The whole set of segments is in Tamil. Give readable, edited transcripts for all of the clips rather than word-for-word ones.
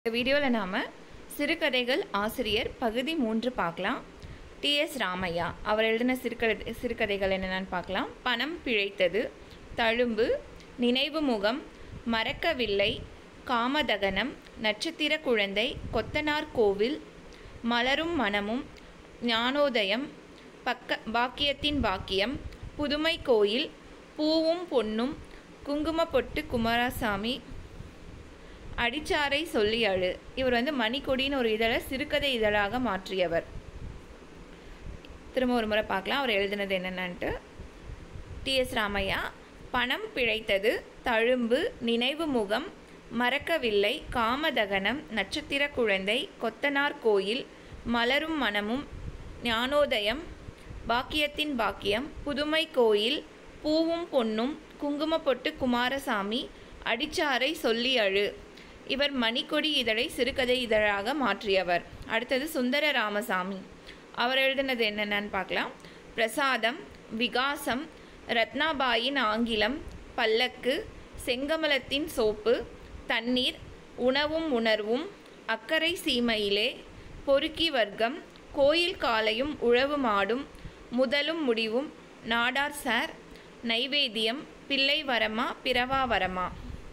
இந்த வீடியோவில் நாம் சிறுகதைகள் ஆசிரியர் பகுதி 3 பார்க்கலாம். டி.எஸ். ராமையா அவர் எழுதின சிறுகதைகள் என்னென்னு பார்க்கலாம். பணம் பிழைத்தது, தழும்பு, நினைவு முகம், மறக்கவில்லை, காமதகனம், நட்சத்திர குழந்தை, கொத்தனார் கோவில், மலரும் மனமும், ஞானோதயம், பாக்கியத்தின் பாக்கியம், புதுமை கோயில், பூவும் பொன்னும், குங்குமப்பொட்டு குமாரசாமி, அடிச்சாரை சொல்லி அழு. இவர் மணிக்கொடின்னு ஒரு இதழை சிறுகதை இதழாக மாற்றியவர். திரும்ப ஒரு முறை பார்க்கலாம் அவர் எழுதினது என்னென்னட்டு. டி.எஸ். ராமையா. பணம் பிழைத்தது, தழும்பு, நினைவு முகம், மறக்கவில்லை, காமதகனம், நட்சத்திர குழந்தை, கொத்தனார் கோயில், மலரும் மனமும், ஞானோதயம், பாக்கியத்தின் பாக்கியம், புதுமை கோயில், பூவும் பொன்னும், குங்குமப்பொட்டு குமாரசாமி, அடிச்சாரை சொல்லி அழு. இவர் மணிக்கொடி இதழை சிறுகதை இதழாக மாற்றியவர். அடுத்தது சுந்தர ராமசாமி. அவர் எழுதினது என்னென்னு பார்க்கலாம். பிரசாதம், விகாசம், ரத்னாபாயின் ஆங்கிலம், பல்லக்கு, செங்கமலத்தின் சோப்பு, தண்ணீர், உணவும் உணர்வும், அக்கறை சீமையிலே, பொறுக்கி வர்க்கம், கோயில் காலையும் உழவு மாடும், முதலும் முடிவும், நாடார் சார், நைவேத்தியம், பிள்ளை வரமா பிறவா வரமா.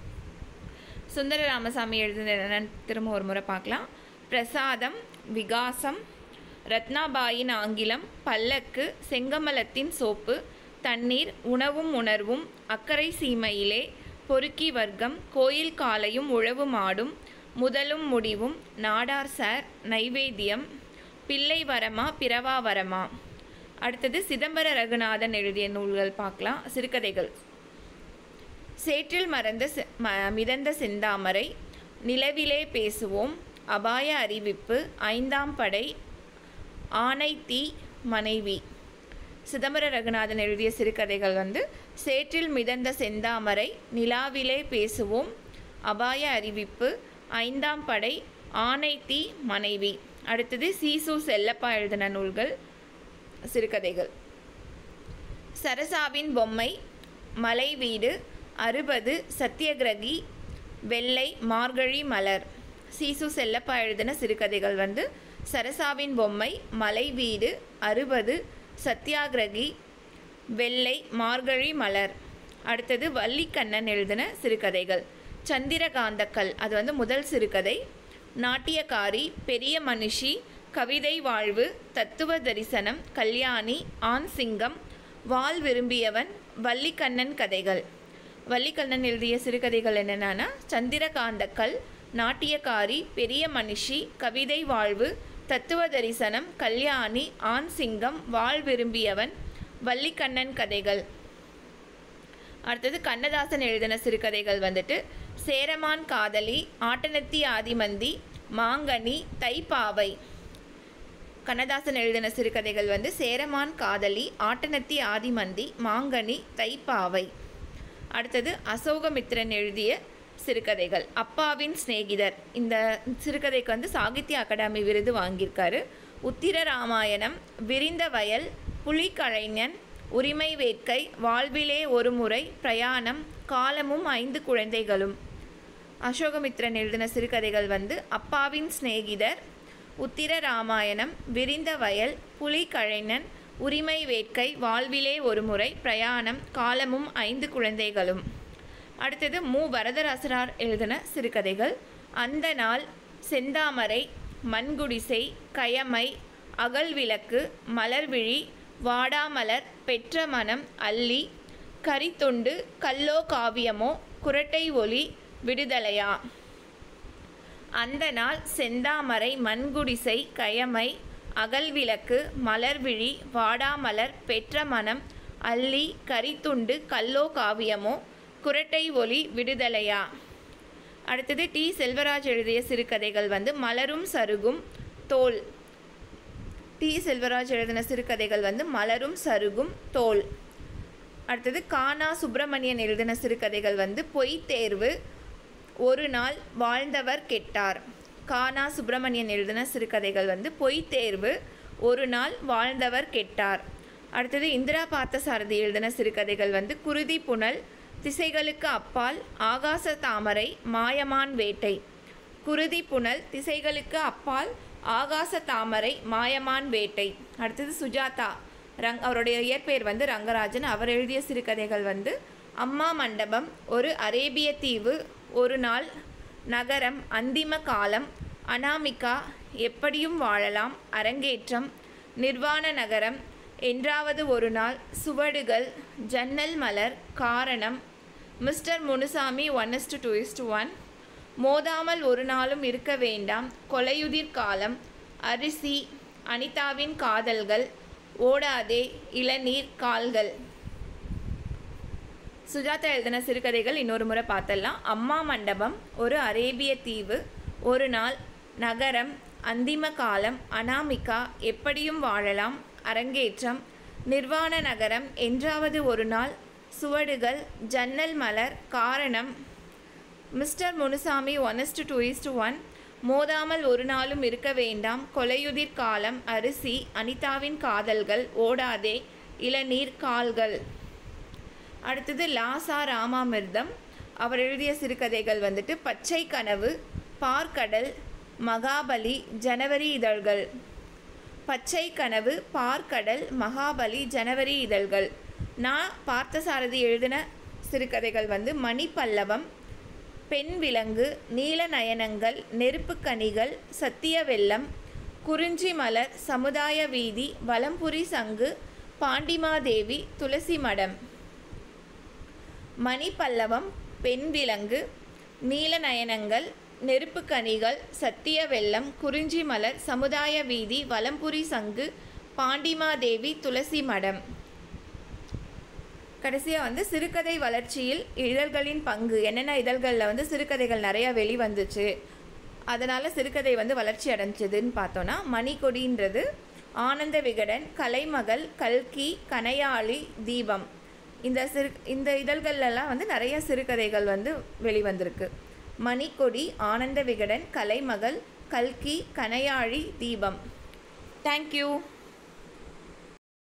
சுந்தர ராமசாமி எழுதினது என்னென்னு திரும்ப ஒரு முறை பார்க்கலாம். பிரசாதம், விகாசம், ரத்னாபாயின் ஆங்கிலம், பல்லக்கு, செங்கமலத்தின் சோப்பு, தண்ணீர், உணவும் உணர்வும், அக்கறை சீமையிலே, பொறுக்கி வர்க்கம், கோயில் காலையும் உழவு மாடும், முதலும் முடிவும், நாடார் சார், நைவேத்தியம், பிள்ளை வரமா பிறவா வரமா. அடுத்தது சிதம்பர ரகுநாதன் எழுதிய நூல்கள் பார்க்கலாம். சிறுகதைகள். சேற்றில் மிதந்த செந்தாமரை, நிலவிலே பேசுவோம், அபாய அறிவிப்பு, ஐந்தாம் படை, ஆனை தீ மனைவி. சிதம்பர ரகுநாதன் எழுதிய சிறுகதைகள் சேற்றில் மிதந்த செந்தாமரை, நிலாவிலே பேசுவோம், அபாய அறிவிப்பு, ஐந்தாம் படை, ஆனை தீ மனைவி. அடுத்தது சீசு செல்லப்பா எழுதின நூல்கள் சிறுகதைகள். சரசாவின் பொம்மை, மலை வீடு, 60, சத்தியகிரகி, வெள்ளை, மார்கழி மலர். சீசு செல்லப்பா எழுதின சிறுகதைகள் சரசாவின் பொம்மை, மலை வீடு, 60, சத்தியாகிரகி, வெள்ளை, மார்கழி மலர். அடுத்தது வள்ளிக்கண்ணன் எழுதின சிறுகதைகள். சந்திரகாந்தக்கல் அது முதல் சிறுகதை. நாட்டியக்காரி, பெரிய மனுஷி, கவிதை வாழ்வு, தத்துவ தரிசனம், கல்யாணி, ஆண் சிங்கம், வாள் விரும்பியவன், வள்ளிக்கண்ணன் கதைகள். வள்ளிக்கண்ணன் எழுதிய சிறுகதைகள் என்னென்னா சந்திரகாந்தக்கல், நாட்டியக்காரி, பெரிய மனுஷி, கவிதை வாழ்வு, தத்துவ தரிசனம், கல்யாணி, ஆண் சிங்கம், வாள் விரும்பியவன், வள்ளிக்கண்ணன் கதைகள். அடுத்தது கண்ணதாசன் எழுதின சிறுகதைகள் சேரமான் காதலி, ஆட்டனத்தி ஆதிமந்தி, மாங்கனி, தைப்பாவை. கண்ணதாசன் எழுதின சிறுகதைகள் சேரமான் காதலி, ஆட்டனத்தி ஆதிமந்தி, மாங்கனி, தைப்பாவை. அடுத்தது அசோகமித்திரன் எழுதிய சிறுகதைகள். அப்பாவின் சிநேகிதர். இந்த சிறுகதைக்கு சாகித்ய அகாடமி விருது வாங்கியிருக்காரு. உத்திர ராமாயணம், விரிந்த வயல், புலிகளைஞன், உரிமை வேட்கை, வாழ்விலே ஒரு முறை, பிரயாணம், காலமும் 5 குழந்தைகளும். அசோகமித்திரன் எழுதின சிறுகதைகள் அப்பாவின் சிநேகிதர், உத்திர ராமாயணம், விரிந்த வயல், புலிகளைஞன், உரிமை வேட்கை, வாழ்விலே ஒரு முறை, பிரயாணம், காலமும் 5 குழந்தைகளும். அடுத்தது மு. வரதராசனார் எழுதின சிறுகதைகள். அந்த நாள், செந்தாமரை, மண்குடிசை, கயமை, அகல்விளக்கு, மலர்விழி, வாடாமலர், பெற்ற மனம், அல்லி, கரித்தொண்டு, கல்லோ காவியமோ, குரட்டை ஒலி, விடுதலையா. அந்த நாள், செந்தாமரை, மண்குடிசை, கயமை, அகல்விளக்கு, மலர்விழி, வாடாமலர், பெற்ற மனம், அல்லி, கரித்துண்டு, கல்லோ காவியமோ, குரட்டை ஒலி, விடுதலையா. அடுத்தது டி. செல்வராஜ் எழுதிய சிறுகதைகள் மலரும் சருகும், தோல். டி. செல்வராஜ் எழுதின சிறுகதைகள் மலரும் சருகும், தோல். அடுத்தது கானா சுப்பிரமணியன் எழுதின சிறுகதைகள் பொய் தேர்வு, ஒரு நாள், வாழ்ந்தவர் கெட்டார். கானா சுப்பிரமணியன் எழுதின சிறுகதைகள் பொய் தேர்வு, ஒரு நாள், வாழ்ந்தவர் கெட்டார். அடுத்தது இந்திரா பார்த்தசாரதி எழுதின சிறுகதைகள் குருதி புனல், திசைகளுக்கு அப்பால், ஆகாச தாமரை, மாயமான் வேட்டை. குருதி புனல், திசைகளுக்கு அப்பால், ஆகாச தாமரை, மாயமான் வேட்டை. அடுத்தது சுஜாதா. அவருடைய இயற்பெயர் வந்து ரங்கராஜன். அவர் எழுதிய சிறுகதைகள் வந்து அம்மா மண்டபம், ஒரு அரேபிய தீவு, ஒரு நாள், நகரம், அந்திம காலம், அனாமிகா, எப்படியும் வாழலாம், அரங்கேற்றம், நிர்வாண நகரம், என்றாவது ஒரு நாள், சுவடுகள், ஜன்னல் மலர், காரணம், மிஸ்டர் முனுசாமி 1:2:1, மோதாமல் ஒரு நாளும் இருக்க வேண்டாம், கொலையுதிர் காலம், அரிசி, அனிதாவின் காதல்கள், ஓடாதே, இளநீர், கால்கள். சுஜாதா எழுதின சிறுகதைகள் இன்னொரு முறை பார்த்தலாம். அம்மா மண்டபம், ஒரு அரேபிய தீவு, ஒரு நாள், நகரம், அந்திம காலம், அனாமிகா, எப்படியும் வாழலாம், அரங்கேற்றம், நிர்வாண நகரம், என்றாவது ஒரு நாள், சுவடுகள், ஜன்னல் மலர், காரணம், மிஸ்டர் முனுசாமி 1:2:1, மோதாமல் ஒரு நாளும் இருக்க வேண்டாம், கொலையுதிர் காலம், அரிசி, அனிதாவின் காதல்கள், ஓடாதே, இளநீர், கால்கள். அடுத்தது லாசா ராமாமிர்தம். அவர் எழுதிய சிறுகதைகள் வந்துட்டு பச்சை கனவு, பார்க்கடல், மகாபலி, ஜனவரி இதழ்கள். பச்சை கனவு, பார்க்கடல், மகாபலி, ஜனவரி இதழ்கள். நான் பார்த்தசாரதி எழுதின சிறுகதைகள் வந்து மணிப்பல்லவம், பெண் விலங்கு, நீல நயனங்கள், நெருப்பு கனிகள், சத்திய வெள்ளம், குறிஞ்சி மலர், சமுதாய வீதி, வலம்புரி சங்கு, பாண்டிமாதேவி, துளசி மடம். மணிப்பல்லவம், பெண் விலங்கு, நீல நயனங்கள், நெருப்பு கனிகள், சத்திய வெள்ளம், குறிஞ்சி மலர், சமுதாய வீதி, வலம்புரி சங்கு, பாண்டிமாதேவி, துளசி மடம். கடைசியாக வந்து சிறுகதை வளர்ச்சியில் இதழ்களின் பங்கு. என்னென்ன இதழ்களில் வந்து சிறுகதைகள் நிறையா வெளிவந்துச்சு, அதனால் சிறுகதை வந்து வளர்ச்சி அடைஞ்சதுன்னு பார்த்தோன்னா, மணிக்கொடின்றது, ஆனந்த விகடன், கலைமகள், கல்கி, கனையாளி, தீபம். இந்த இதழ்கள்லாம் வந்து நிறைய சிறுகதைகள் வந்து வெளிவந்திருக்கு. மணிக்கொடி, ஆனந்த விகடன், கலைமகள், கல்கி, கனையாழி, தீபம். தேங்க்யூ.